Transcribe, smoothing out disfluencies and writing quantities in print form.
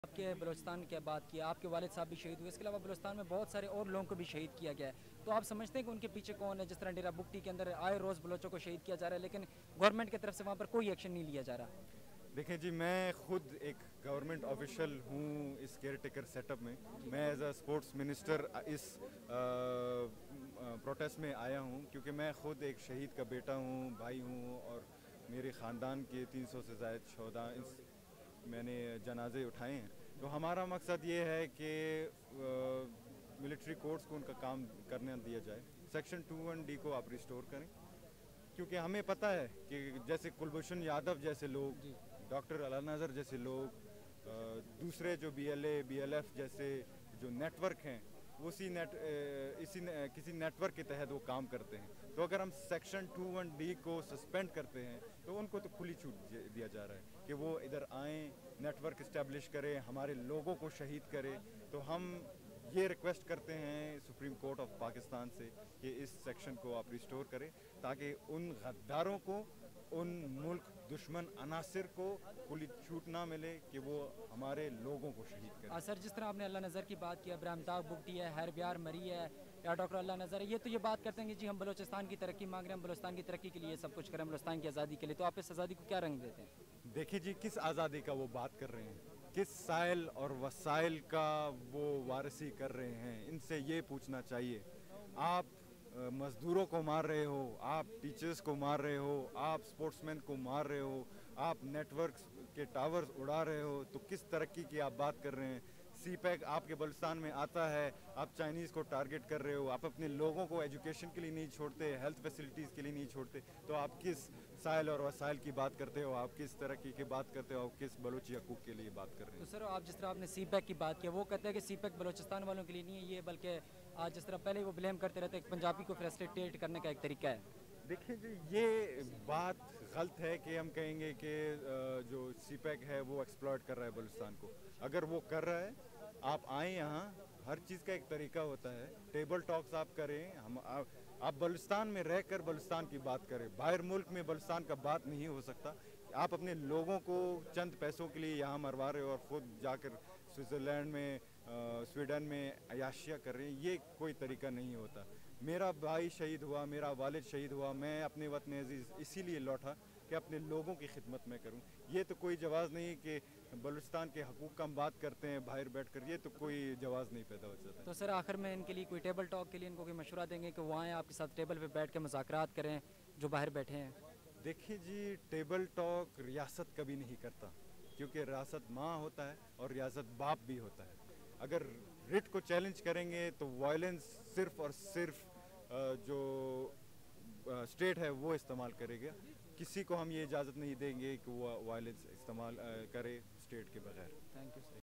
آپ کے بلوچستان کی بات کی، آپ کے والد صاحب بھی شہید ہوئے، اس کے علاوہ بلوچستان میں بہت سارے اور لوگوں کو بھی شہید کیا گیا ہے، تو آپ سمجھتے ہیں کہ ان کے پیچھے کون ہے؟ جس طرح ڈیرہ بگٹی کے اندر آئے روز بلوچوں کو شہید کیا جا رہا ہے، لیکن گورنمنٹ کی طرف سے وہاں پر کوئی ایکشن نہیں لیا جا رہا۔ دیکھیں جی، میں خود ایک گورنمنٹ آفیشل ہوں اس کیئر ٹیکر سیٹ اپ میں ایز اے اسپورٹس منسٹر اس پروٹیسٹ میں آیا ہوں، کیونکہ میں خود ایک شہید کا بیٹا ہوں، بھائی ہوں، اور میرے خاندان کے 300 سے زائد شہداء میں نے جنازے اٹھائے ہیں۔ تو ہمارا مقصد یہ ہے کہ ملٹری کورٹس کو ان کا کام کرنے دیا جائے، سیکشن 21D کو آپ ریسٹور کریں، کیونکہ ہمیں پتہ ہے کہ جیسے کلبھوشن یادو جیسے لوگ، ڈاکٹر علی نذر جیسے لوگ، دوسرے جو BLA BLF جیسے جو نیٹ ورک ہیں، کسی نیٹ ورک کے تحت وہ کام کرتے ہیں، تو اگر ہم سیکشن 21D کو سسپینڈ کرتے ہیں تو ان کو تو کھلی چھوٹ دیا جا رہا ہے کہ وہ ادھر آئیں، نیٹ ورک اسٹیبلش کریں، ہمارے لوگوں کو شہید کریں۔ تو ہم یہ ریکویسٹ کرتے ہیں سپریم کورٹ آف پاکستان سے کہ اس سیکشن کو آپ ریسٹور کریں، تاکہ ان غداروں کو، ان ملک دشمن عناصر کو کھلی چھوٹ نہ ملے کہ وہ ہمارے لوگوں کو شہید کریں۔ سر، جس طرح آپ نے اللہ نذر کی بات کی، ابراہیم داغ بگٹی ہے، ہیر بیار مری ہے، یا ڈاکٹر اللہ نذر ہے، یہ تو یہ بات کرتے ہیں کہ جی ہم بلوچستان کی ترقی مانگ رہے ہیں، ہم بلوچستان کی ترقی کے لیے سب کچھ کریں، بلوچستان کی آزادی کے لیے، تو آپ اس آزادی کو کیا رنگ دیتے ہیں؟ دیکھیں جی، کس آزادی کا وہ بات کر رہے ہیں، کس سائل اور وسائل کا وہ وارثی کر رہے ہیں، ان سے یہ پوچھنا چاہیے۔ آپ مزدوروں کو مار رہے ہو، آپ ٹیچرز کو مار رہے ہو، آپ سپورٹس مین کو مار رہے ہو، آپ نیٹ ورکس کے ٹاورز اڑا رہے ہو، تو کس ترقی کی آپ بات کر رہے ہیں؟ سی پیک آپ کے بلوچستان میں آتا ہے، آپ چائنیز کو ٹارگٹ کر رہے ہو، آپ اپنے لوگوں کو ایجوکیشن کے لیے نہیں چھوڑتے، ہیلتھ فیسلٹیز کے لیے نہیں چھوڑتے، تو آپ کس سائل اور وسائل کی بات کرتے ہو؟ آپ کس ترقی کی بات کرتے ہو؟ آپ کس بلوچی حقوق کے لیے بات کر رہے تو ہیں؟ سر، آپ جس طرح آپ نے سی پیک کی بات کی، وہ کہتے ہیں کہ سی پیک بلوچستان والوں کے لیے نہیں ہے یہ، بلکہ آج جس طرح پہلے وہ بلیم کرتے رہتے ہیں کہ پنجابی کو فیسلیٹیٹ کرنے کا ایک طریقہ ہے۔ دیکھیں جی، یہ بات غلط ہے کہ ہم کہیں گے کہ جو سی پیک ہے وہ ایکسپلائٹ کر رہا ہے بلوچستان کو۔ اگر وہ کر رہا ہے، آپ آئیں یہاں، ہر چیز کا ایک طریقہ ہوتا ہے، ٹیبل ٹاکس آپ کریں، آپ بلوچستان میں رہ کر بلوچستان کی بات کریں، باہر ملک میں بلوچستان کا بات نہیں ہو سکتا۔ آپ اپنے لوگوں کو چند پیسوں کے لیے یہاں مروا رہے ہو اور خود جا کر سوئٹزرلینڈ میں، سویڈن میں عیاشیاں کر رہے ہیں، یہ کوئی طریقہ نہیں ہوتا۔ میرا بھائی شہید ہوا، میرا والد شہید ہوا، میں اپنے وطن عزیز اسی لیے لوٹا کہ اپنے لوگوں کی خدمت میں کروں۔ یہ تو کوئی جواز نہیں کہ بلوچستان کے حقوق کا ہم بات کرتے ہیں باہر بیٹھ کر، یہ تو کوئی جواز نہیں پیدا ہو جاتا تو ہے۔ سر، آخر میں ان کے لیے کوئی ٹیبل ٹاک کے لیے ان کو کوئی مشورہ دیں گے کہ وہ آئیں آپ کے ساتھ ٹیبل پہ بیٹھ کے مذاکرات کریں جو باہر بیٹھے ہیں؟ دیکھیں جی، ٹیبل ٹاک ریاست کبھی نہیں کرتا، کیونکہ ریاست ماں ہوتا ہے اور ریاست باپ بھی ہوتا ہے۔ اگر رٹ کو چیلنج کریں گے تو وائلنس صرف اور صرف جو اسٹیٹ ہے وہ استعمال کرے گا۔ کسی کو ہم یہ اجازت نہیں دیں گے کہ وہ وائلنس استعمال کرے اسٹیٹ کے بغیر۔ Thank you sir.